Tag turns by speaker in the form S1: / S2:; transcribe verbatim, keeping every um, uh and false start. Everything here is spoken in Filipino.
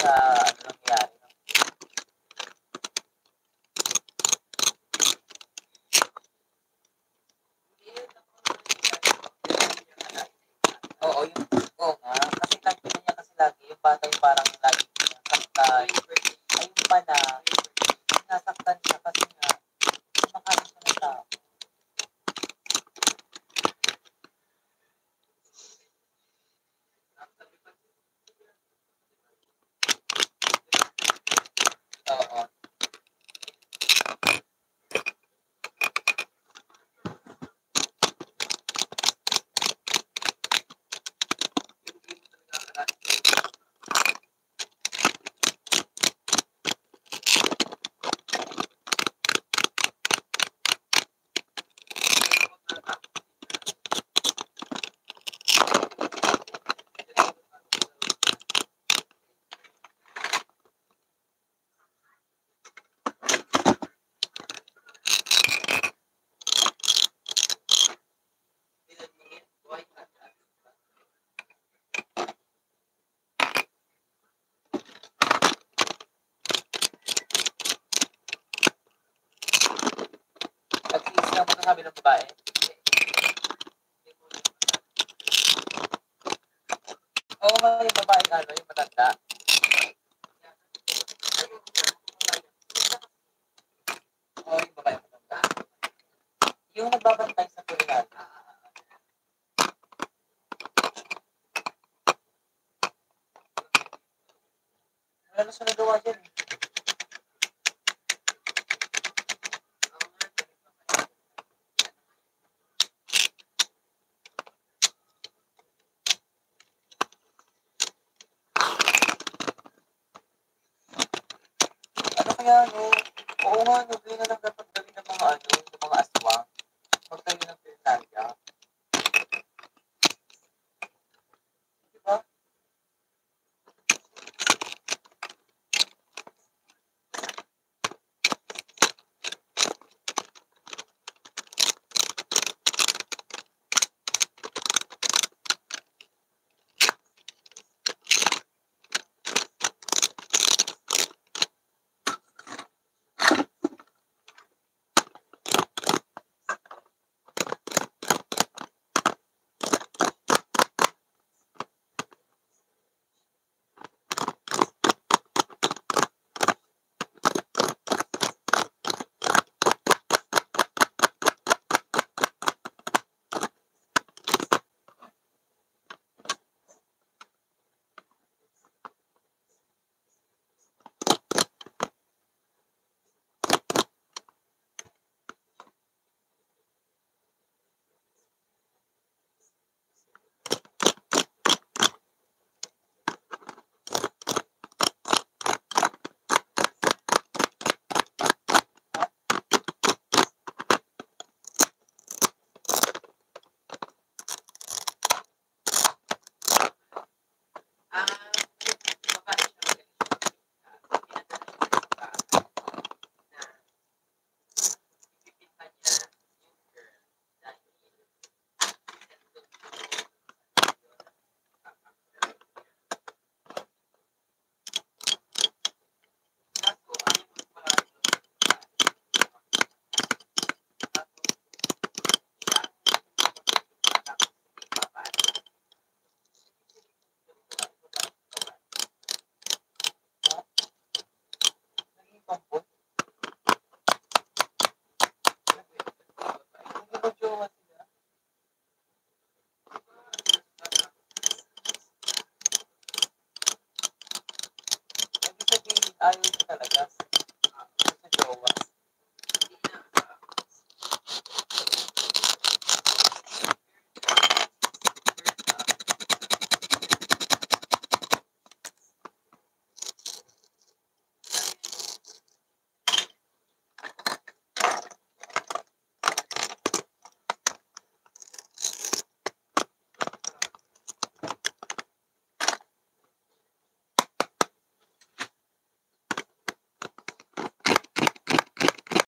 S1: sa ano nangyari. No? Oo, yung oo nga. Kasi nakita niya kasi lagi, yung bata yung parang lagi nasaktan. Ay, yung pala, nasaktan siya kasi nga, kumakain siya ng tao. Oo. Nag-iis lang mo sabi ng babae. Oo nga, yung babae ano, yung matanda. Oo, yung babae matanda. Yung nagbabantay sa pulinal. Wala na siya nagawa dyan. Ano kaya, no? Oo nga, no, bili na lang